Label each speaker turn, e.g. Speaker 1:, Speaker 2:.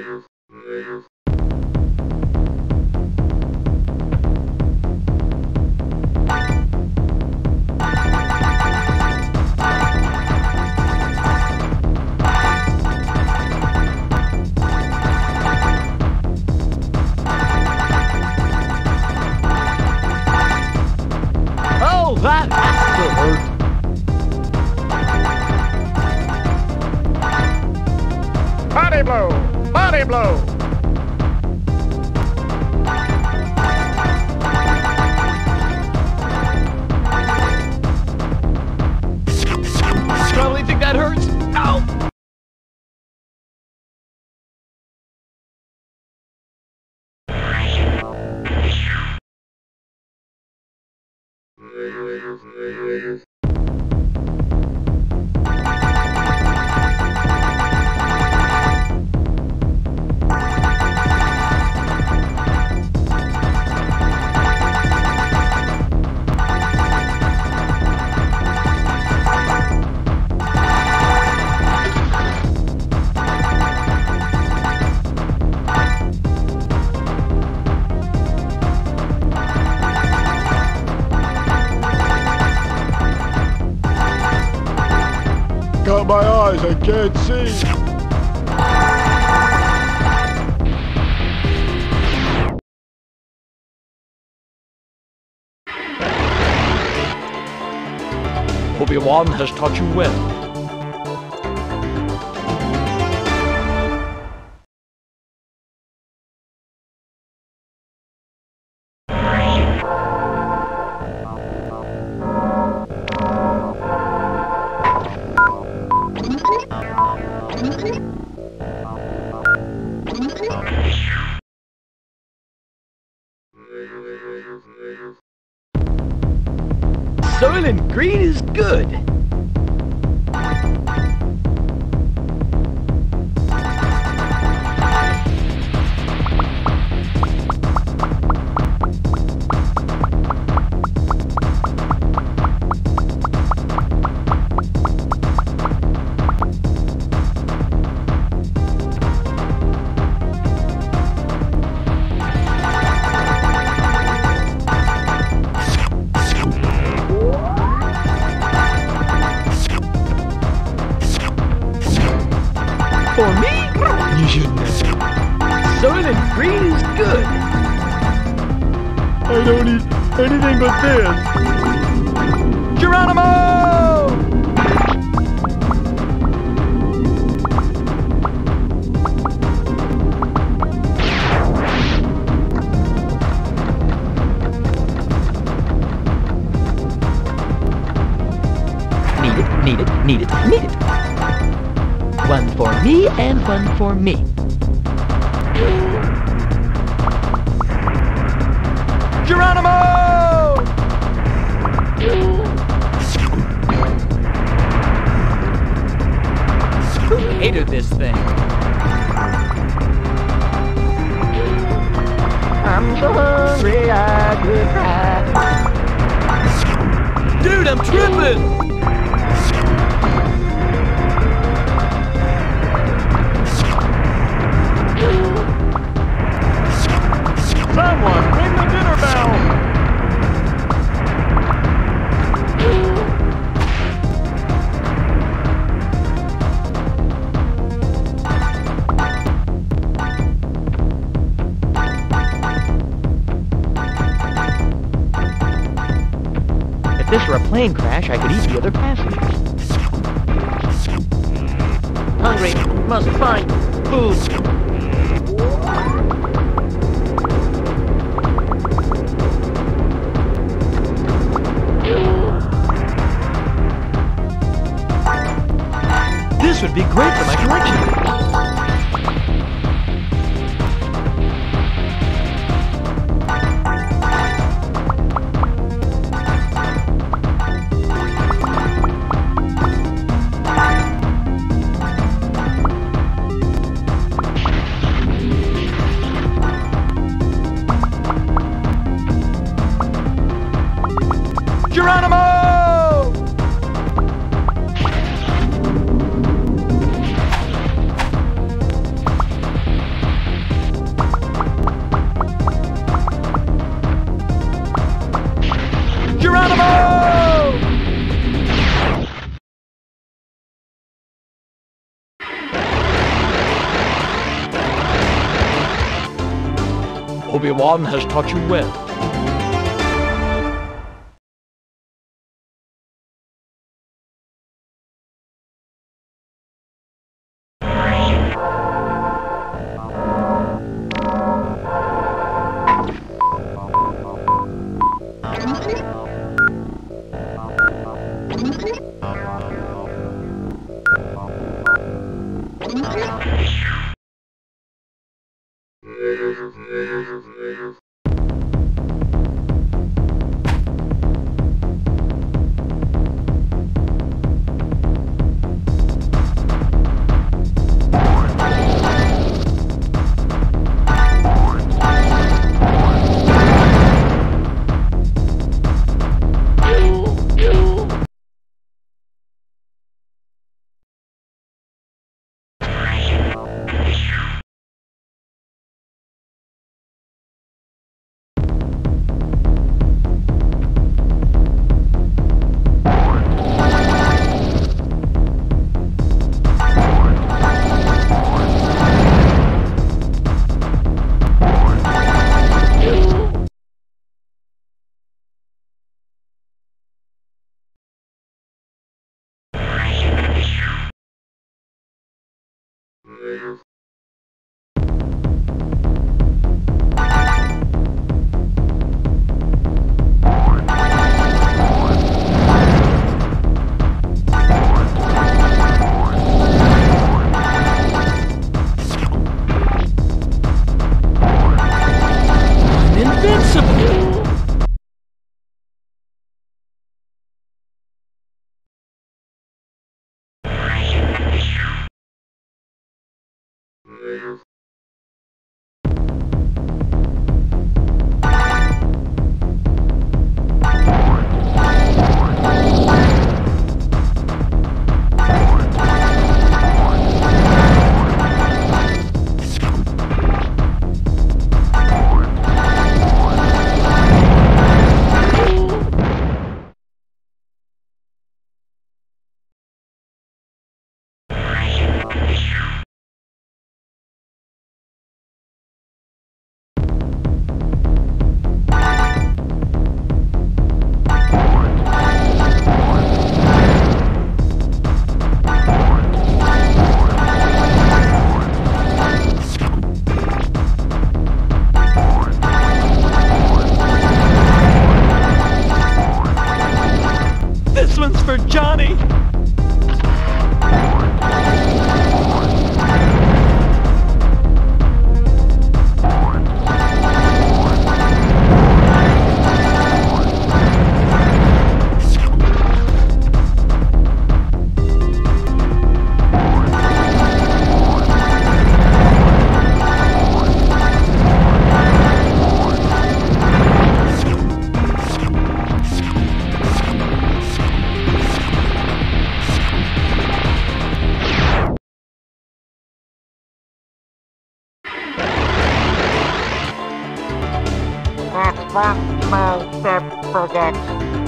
Speaker 1: Oh, that has to hurt.
Speaker 2: Body blow! Body blow!
Speaker 1: Probably think that hurts. Ow!
Speaker 2: Got my eyes, I can't see.
Speaker 1: Obi-Wan has taught you well. Soylent Green is good. For me? You should know. Soylent Green is good.
Speaker 2: I don't eat anything but this.
Speaker 1: Geronimo! Need it. One for me and one for me. Geronimo! Who hated this thing? I'm so hungry I could cry. Dude, I'm tripping!
Speaker 2: Someone ring the dinner bell!
Speaker 1: If this were a plane crash, I could eat the other passengers. Hungry, must find food. This would be great for my collection. Obi-Wan has taught you well. This one's for Johnny!
Speaker 3: That's what my step forgets.